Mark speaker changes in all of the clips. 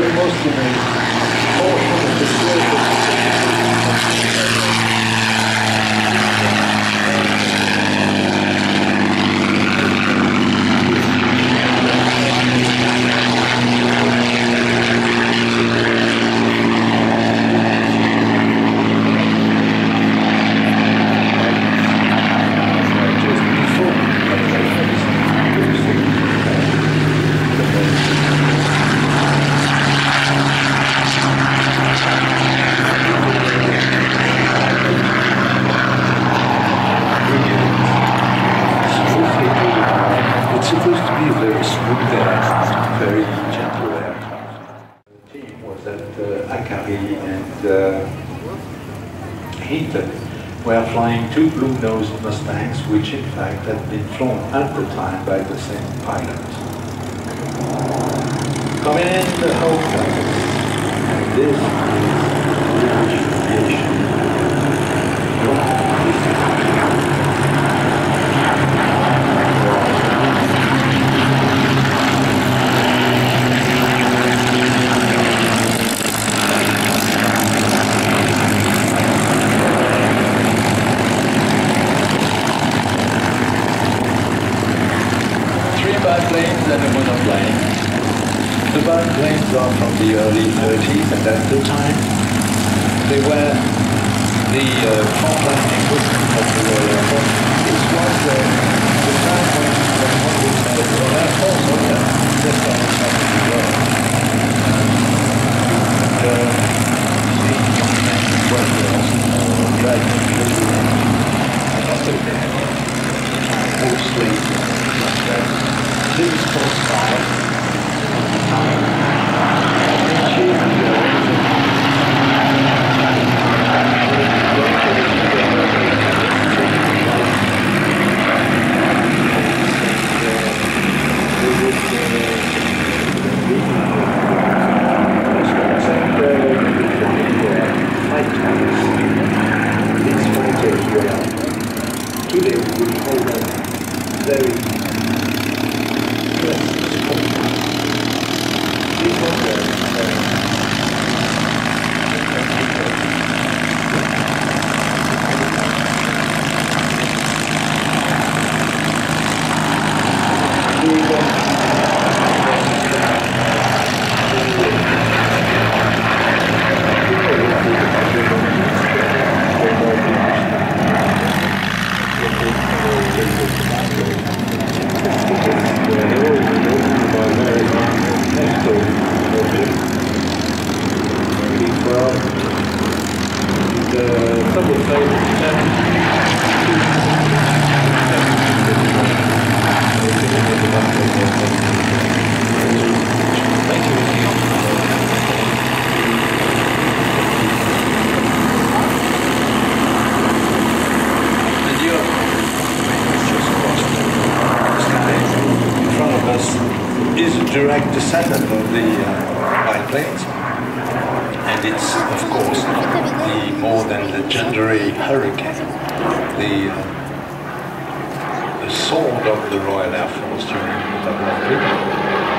Speaker 1: the most amazing portion of the were flying two blue-nosed Mustangs, which in fact had been flown at the time by the same pilot. Coming in the whole place, and this is aviation. Biplanes and a monoplane. The biplanes are from the early 30s, and at the time they were the frontline equipment of the Royal Air Force. This was the time when one would say, well, Air Force, oh yeah, just on the top of the world. Dragon, I must have been mostly this is called style. Today we would call them very is a direct descendant of the biplanes, and it's of course the more than legendary Hurricane, the sword of the Royal Air Force during the Battle of Britain.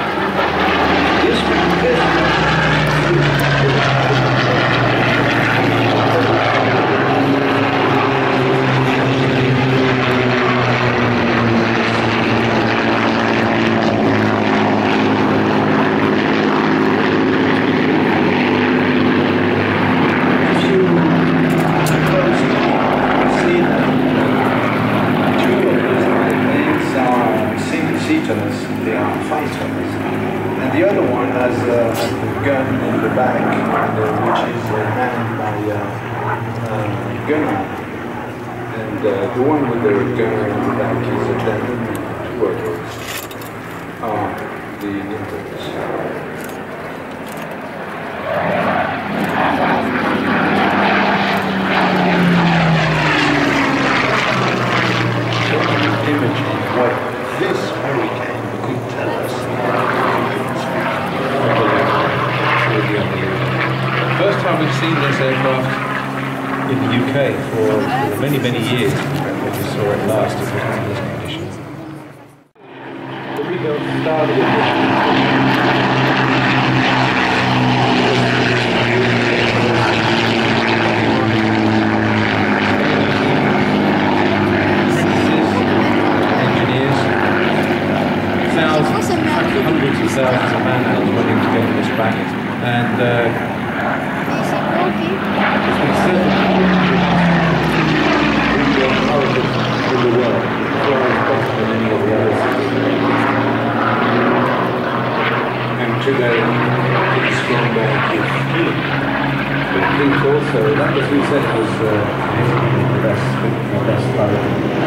Speaker 1: They are fighters, and the other one has a gun in the back, which is manned by a gunner, and the one with the gunner in the back is a gentleman. Two others are the Nintons. Imagine what this hurricane could tell us.
Speaker 2: First time we've seen this aircraft in the UK for many, many years when we saw it last in this condition.
Speaker 1: The rebuild started
Speaker 2: And it's been said that the origin in the world flies better than any of the others. And today, it's strong band with Keith. But Keith also, that was who said it was the best player.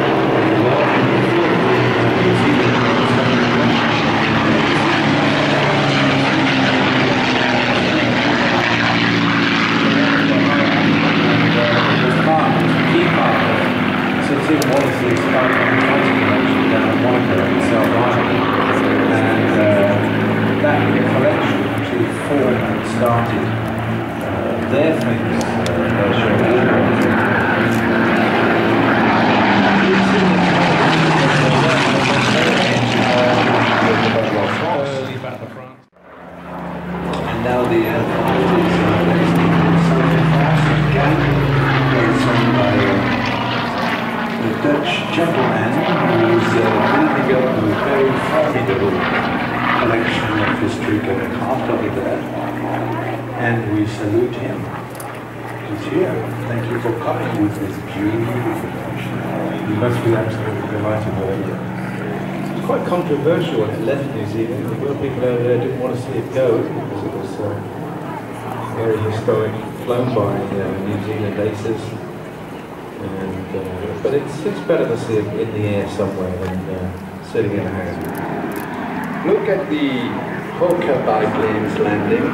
Speaker 2: Tim Wallace's fighting collection down at Monaco in South Island, and that collection actually formed and started their famous version of early Battle of France.
Speaker 1: And now the aircraft is based in Southern France again, where it's owned by a Dutch gentleman who's building up a very formidable collection of historical aircraft over there, and we salute him. He's here. Thank you for coming with this beautiful collection.
Speaker 2: You must be absolutely delighted with it. It's quite controversial when it left New Zealand. A lot of people over there didn't want to see it go because it was very historic, flown by New Zealand aces. And, but it's better to see it in the air somewhere than sitting in a hangar.
Speaker 1: Look at the Hawker biplanes landing.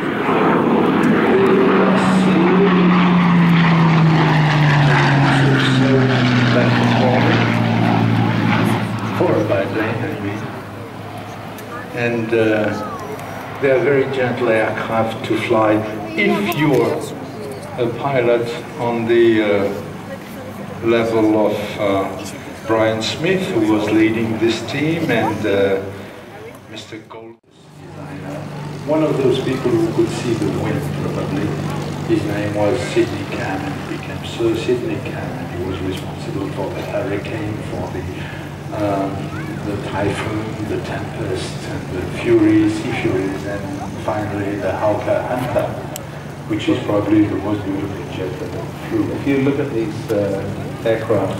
Speaker 1: For a biplane, I mean. And they are very gentle aircraft to fly if you're a pilot on the level of Brian Smith, who was leading this team, and Mr. Gold, one of those people who could see the wind, probably. His name was Sidney Cannon. He became Sir Sidney Cannon. He was responsible for the hurricane, for the typhoon, the tempest, and the sea furies, and finally the Hawker Hunter, which is probably the most beautiful jet that ever flew.
Speaker 2: If you look at these aircraft,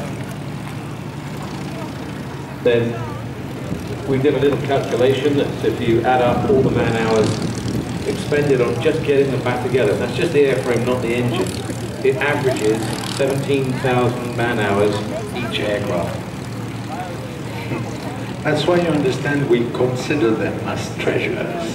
Speaker 2: then we did a little calculation that if you add up all the man hours expended on just getting them back together, that's just the airframe, not the engine, it averages 17,000 man hours each aircraft.
Speaker 1: That's why you understand we consider them as treasures.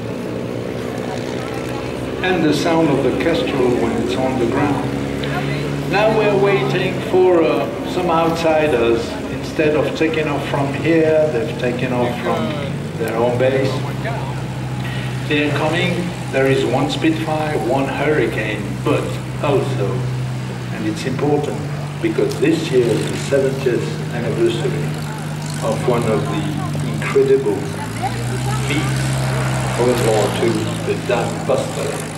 Speaker 1: And the sound of the kestrel when it's on the ground. Now we're waiting for some outsiders. Instead of taking off from here, they've taken off from their own base. They're coming. There is one Spitfire, one Hurricane, but also, and it's important, because this year is the 70th anniversary of one of the incredible feats of World War II, the Dam Buster.